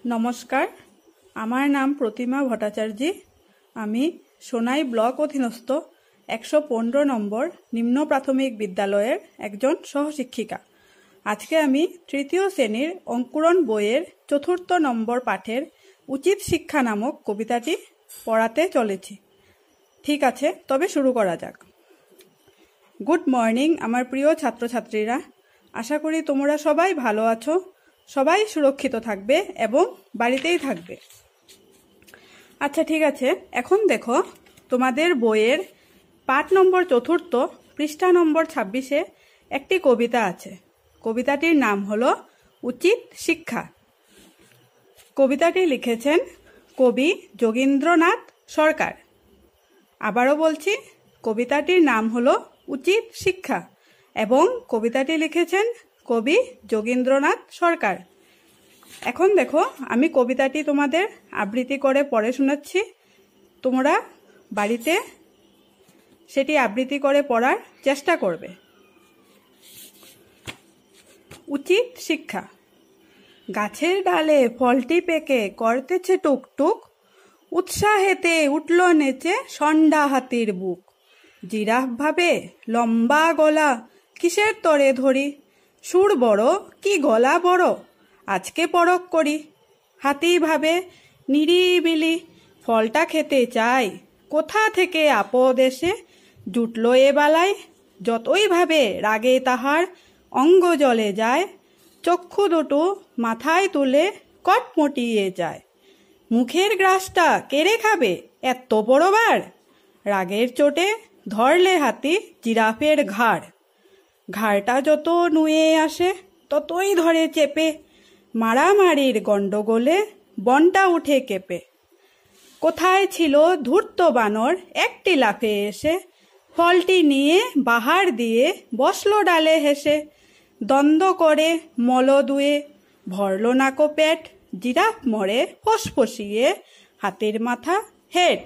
नमस्कार आमार नाम प्रतिमा भट्टाचार्य आमी सोनाई ब्लक अधीनस्थ 115 नम्बर निम्न प्राथमिक विद्यालयेर एकजन सहशिक्षिका। आज के आमी तृतीय श्रेणीर अंकुरन बोइयेर चतुर्थ नम्बर पाठेर उचित शिक्षा नामक कविताटी पढ़ाते चलेछि। ठीक आछे, तबे शुरू करा जाक। गुड मर्निंग आमार प्रिय छात्र छात्रीरा, आशा करी तोमरा सबाई भालो आछो, सबाई सुरक्षित थाकबे एवं बाड़ीतेई थाकबे। अच्छा ठीक आछे, एखन देखो तोमादेर बोइयेर पाठ नम्बर चतुर्थ पृष्ठा नम्बर 26 एकटी कविता आछे। कविताटिर नाम हलो उचित शिक्षा। कविताटी लिखेछेन कवि जोगीन्द्रनाथ सरकार। आबारो बोलछि, कविताटिर नाम हलो उचित शिक्षा एवं कविताटी लिखेछेन कवि जोगीन्द्रनाथ सरकार। एखन देखो आमी कविताटी तोमादेर आबृत्ति करे पढ़े शोनाচ্ছি। तोमरा बाड़ीते सेटी आबृत्ति करे पढ़ार चेष्टा करबे। उचित शिक्षा। गाछेर डाले फलटी पेके करतेছে टुकटुक, उत्साहेते उठलो नेचे षण्डा हाथिर बुक। जिराफ भावे लम्बा गला किसेर तरे धरी, सुर बड़ो कि गला बड़ो आजके परख करी। हाथी भावे निरिबिली फलटा खेते चाय, कोथा थेके आपद एसे जुटलो ए बालाय। যতই भावे रागे ताहार अंग जले जाए, चक्षु दुटो माथाय तुले कटमटिए जाए। मुखेर ग्रासटा केड़े खाबे एत बड़ बार, रागेर चोटे धरले हाथी जिराफेर घाड़। घाड़टा যত নুয়ে আসে ততই ধরে চেপে, মারামারির গন্ডগোলে বনটা উঠে কেঁপে। কোথায় ছিল ধূর্ত বানর একটি লাফে এসে, ফলটি নিয়ে বাহার দিয়ে বসলো ডালে হেসে। দ্বন্দ্ব করে মল দুয়ে ভরলো নাকো পেট, জিরাফ মরে ফসফসিয়ে হাতির মাথা হেট।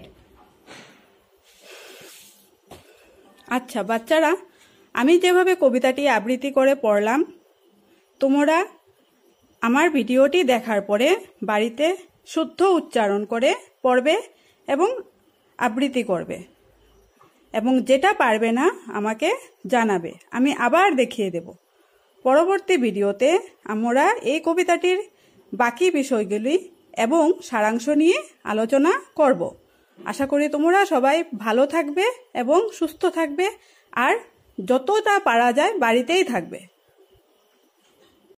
আচ্ছা বাচ্চারা, আমি যেভাবে কবিতাটি আবৃত্তি করে পড়লাম, তোমরা আমার ভিডিওটি দেখার পরে বাড়িতে শুদ্ধ উচ্চারণ করে পড়বে এবং আবৃত্তি করবে, এবং যেটা পারবে না আমাকে জানাবে, আমি আবার দেখিয়ে দেব। পরবর্তী ভিডিওতে আমরা এই কবিতাটির বাকি বিষয়গুলি এবং সারাংশ নিয়ে আলোচনা করব। আশা করি তোমরা সবাই ভালো থাকবে এবং সুস্থ থাকবে, আর যতটা পারা যায় বাড়িতেই থাকবে।